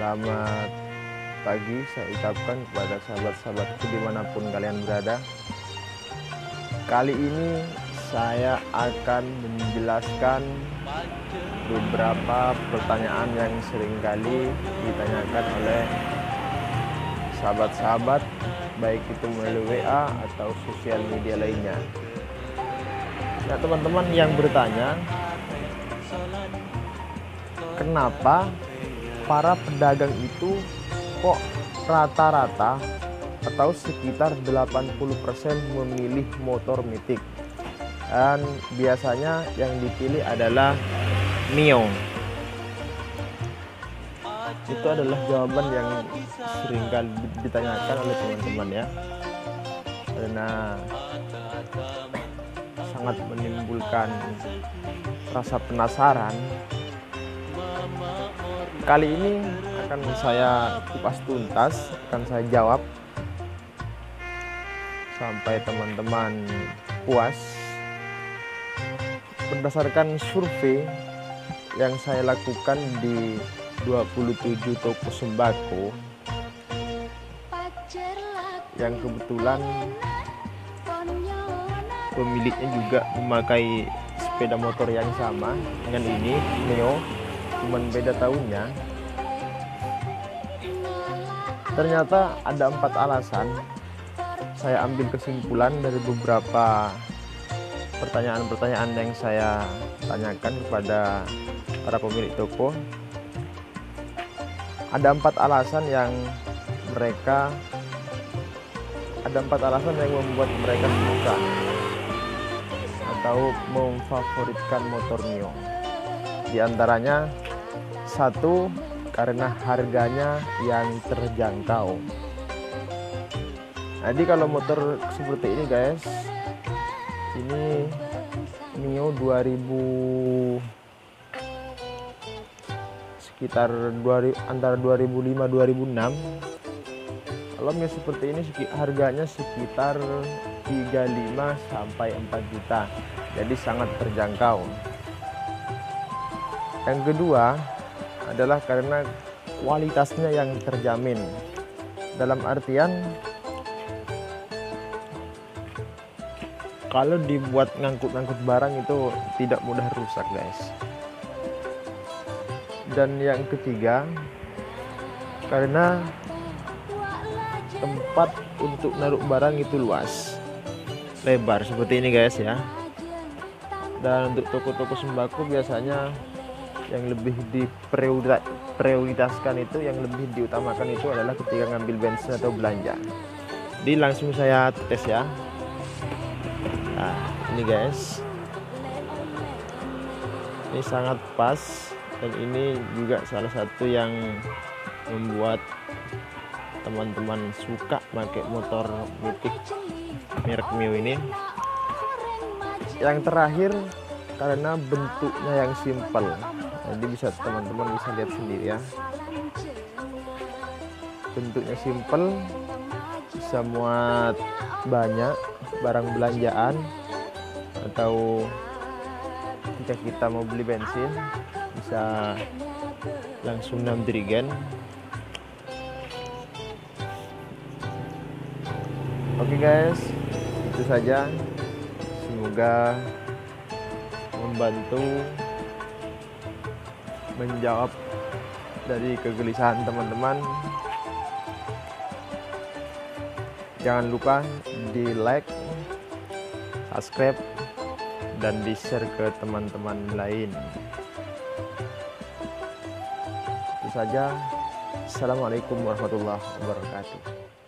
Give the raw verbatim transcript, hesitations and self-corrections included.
Selamat pagi saya ucapkan kepada sahabat-sahabatku dimanapun kalian berada. Kali ini saya akan menjelaskan beberapa pertanyaan yang seringkali ditanyakan oleh sahabat-sahabat, baik itu melalui W A atau sosial media lainnya. Nah, teman-teman yang bertanya, kenapa para pedagang itu kok rata-rata atau sekitar delapan puluh persen memilih motor Matic, dan biasanya yang dipilih adalah Mio? Itu adalah jawaban yang sering kali ditanyakan oleh teman-teman ya, karena sangat menimbulkan rasa penasaran. Kali ini akan saya kupas tuntas, akan saya jawab sampai teman-teman puas. Berdasarkan survei yang saya lakukan di dua puluh tujuh toko sembako yang kebetulan pemiliknya juga memakai sepeda motor yang sama dengan ini, Mio, cuman beda tahunnya. Ternyata ada empat alasan. Saya ambil kesimpulan dari beberapa pertanyaan-pertanyaan yang saya tanyakan kepada para pemilik toko. Ada empat alasan yang mereka ada empat alasan yang membuat mereka suka atau memfavoritkan motor Mio. Di antaranya, satu, karena harganya yang terjangkau. Jadi kalau motor seperti ini guys, ini Mio dua ribu, sekitar dua, antara dua ribu lima dua ribu enam. Kalau Mio seperti ini harganya sekitar tiga puluh lima sampai empat juta. Jadi sangat terjangkau. Yang kedua adalah karena kualitasnya yang terjamin. Dalam artian, kalau dibuat ngangkut-ngangkut barang itu tidak mudah rusak guys. Dan yang ketiga, karena tempat untuk naruh barang itu luas, lebar seperti ini guys ya. Dan untuk toko-toko sembako biasanya yang lebih diprioritaskan itu, yang lebih diutamakan itu adalah ketika ngambil bensin atau belanja. Jadi langsung saya tes ya. Nah ini guys, ini sangat pas, dan ini juga salah satu yang membuat teman-teman suka pakai motor Matic merek Mio ini. Yang terakhir, karena bentuknya yang simpel. Jadi bisa teman-teman bisa lihat sendiri ya, bentuknya simpel, bisa muat banyak barang belanjaan, atau jika kita mau beli bensin bisa langsung enam jerigen. Oke guys, itu saja. Semoga membantu menjawab dari kegelisahan teman-teman. Jangan lupa di like, subscribe, dan di share ke teman-teman lain. Itu saja. Assalamualaikum warahmatullahi wabarakatuh.